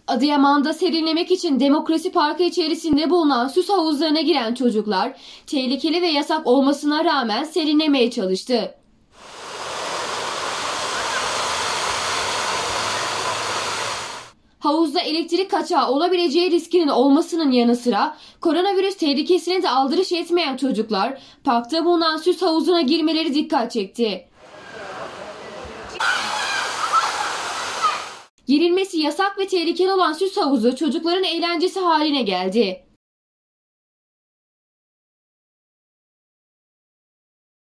Adıyaman'da serinlemek için Demokrasi Parkı içerisinde bulunan süs havuzlarına giren çocuklar tehlikeli ve yasak olmasına rağmen serinlemeye çalıştı. Havuzda elektrik kaçağı olabileceği riskinin olmasının yanı sıra koronavirüs tehlikesine de aldırış etmeyen çocuklar parkta bulunan süs havuzuna girmeleri dikkat çekti. Girilmesi yasak ve tehlikeli olan süs havuzu çocukların eğlencesi haline geldi.